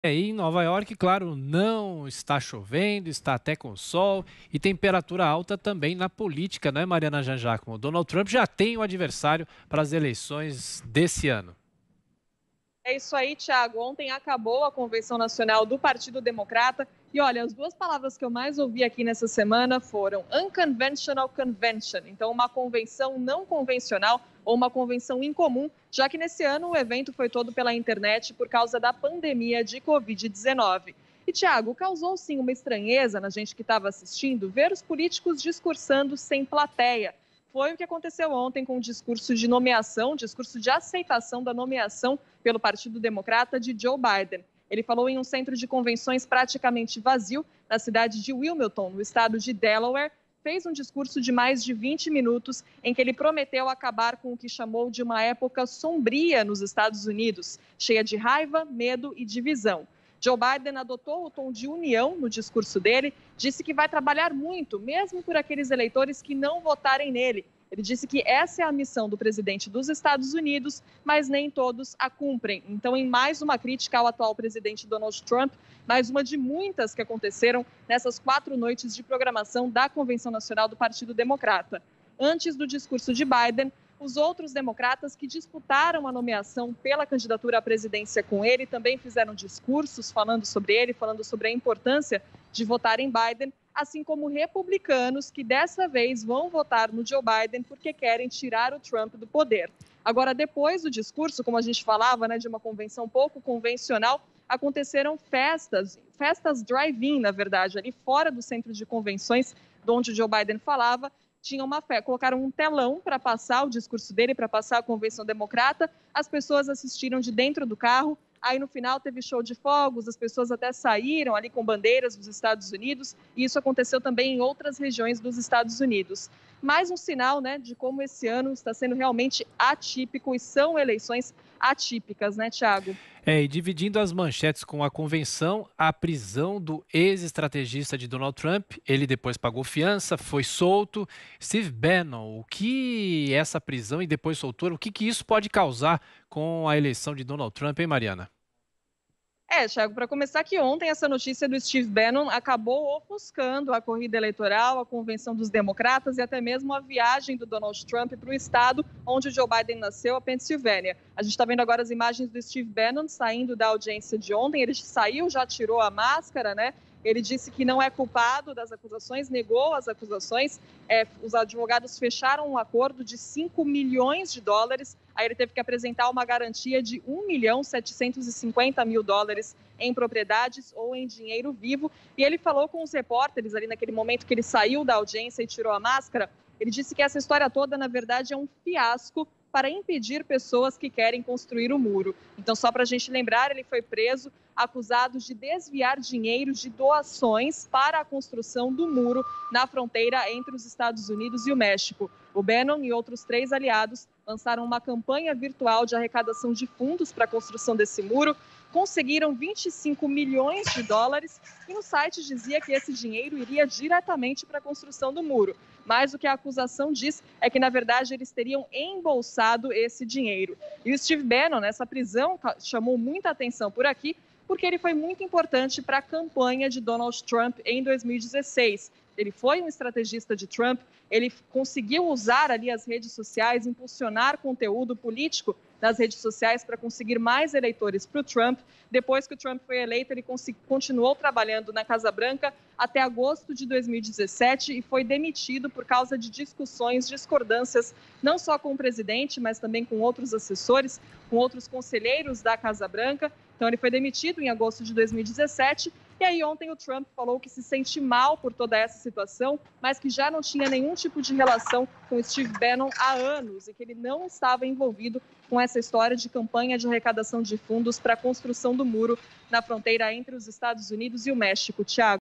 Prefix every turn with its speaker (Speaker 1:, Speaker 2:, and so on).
Speaker 1: E em Nova York, claro, não está chovendo, está até com sol e temperatura alta também na política, não é, Mariana Janjacmo? Donald Trump já tem o adversário para as eleições desse ano.
Speaker 2: É isso aí, Thiago. Ontem acabou a convenção nacional do Partido Democrata. E olha, as duas palavras que eu mais ouvi aqui nessa semana foram unconventional convention. Então, uma convenção não convencional ou uma convenção incomum, já que nesse ano o evento foi todo pela internet por causa da pandemia de Covid-19. E, Thiago, causou sim uma estranheza na gente que estava assistindo ver os políticos discursando sem plateia. Foi o que aconteceu ontem com o discurso de nomeação, discurso de aceitação da nomeação pelo Partido Democrata de Joe Biden. Ele falou em um centro de convenções praticamente vazio, na cidade de Wilmington, no estado de Delaware. Fez um discurso de mais de 20 minutos em que ele prometeu acabar com o que chamou de uma época sombria nos Estados Unidos, cheia de raiva, medo e divisão. Joe Biden adotou o tom de união no discurso dele, disse que vai trabalhar muito, mesmo por aqueles eleitores que não votarem nele. Ele disse que essa é a missão do presidente dos Estados Unidos, mas nem todos a cumprem. Então, em mais uma crítica ao atual presidente Donald Trump, mais uma de muitas que aconteceram nessas 4 noites de programação da Convenção Nacional do Partido Democrata. Antes do discurso de Biden, os outros democratas que disputaram a nomeação pela candidatura à presidência com ele também fizeram discursos falando sobre ele, falando sobre a importância de votar em Biden, assim como republicanos que dessa vez vão votar no Joe Biden porque querem tirar o Trump do poder. Agora, depois do discurso, como a gente falava, né, de uma convenção pouco convencional, aconteceram festas drive-in, na verdade, ali fora do centro de convenções, de onde o Joe Biden falava. Tinha uma fé, colocaram um telão para passar o discurso dele, para passar a convenção democrata. As pessoas assistiram de dentro do carro. Aí no final teve show de fogos, as pessoas até saíram ali com bandeiras dos Estados Unidos, e isso aconteceu também em outras regiões dos Estados Unidos. Mais um sinal, né, de como esse ano está sendo realmente atípico e são eleições atípicas, né, Thiago?
Speaker 1: E dividindo as manchetes com a convenção, a prisão do ex-estrategista de Donald Trump, ele depois pagou fiança, foi solto. Steve Bannon, o que essa prisão e depois soltura, o que isso pode causar com a eleição de Donald Trump, hein, Mariana?
Speaker 2: Thiago, para começar que ontem essa notícia do Steve Bannon acabou ofuscando a corrida eleitoral, a convenção dos democratas e até mesmo a viagem do Donald Trump para o estado onde o Joe Biden nasceu, a Pensilvânia. A gente está vendo agora as imagens do Steve Bannon saindo da audiência de ontem, ele saiu, já tirou a máscara, né? Ele disse que não é culpado das acusações, negou as acusações. Os advogados fecharam um acordo de 5 milhões de dólares. Aí ele teve que apresentar uma garantia de 1.750.000 dólares em propriedades ou em dinheiro vivo. E ele falou com os repórteres ali naquele momento que ele saiu da audiência e tirou a máscara. Ele disse que essa história toda, na verdade, é um fiasco para impedir pessoas que querem construir o muro. Então, só para a gente lembrar, ele foi preso, acusado de desviar dinheiro de doações para a construção do muro na fronteira entre os Estados Unidos e o México. O Bannon e outros 3 aliados lançaram uma campanha virtual de arrecadação de fundos para a construção desse muro, conseguiram 25 milhões de dólares e no site dizia que esse dinheiro iria diretamente para a construção do muro. Mas o que a acusação diz é que, na verdade, eles teriam embolsado esse dinheiro. E o Steve Bannon, nessa prisão, chamou muita atenção por aqui, porque ele foi muito importante para a campanha de Donald Trump em 2016. Ele foi um estrategista de Trump, ele conseguiu usar ali as redes sociais, impulsionar conteúdo político nas redes sociais para conseguir mais eleitores para o Trump. Depois que o Trump foi eleito, ele continuou trabalhando na Casa Branca até agosto de 2017 e foi demitido por causa de discussões, discordâncias, não só com o presidente, mas também com outros assessores, com outros conselheiros da Casa Branca. Então, ele foi demitido em agosto de 2017. E aí, ontem, o Trump falou que se sente mal por toda essa situação, mas que já não tinha nenhum tipo de relação com o Steve Bannon há anos e que ele não estava envolvido com essa história de campanha de arrecadação de fundos para a construção do muro na fronteira entre os Estados Unidos e o México. Thiago.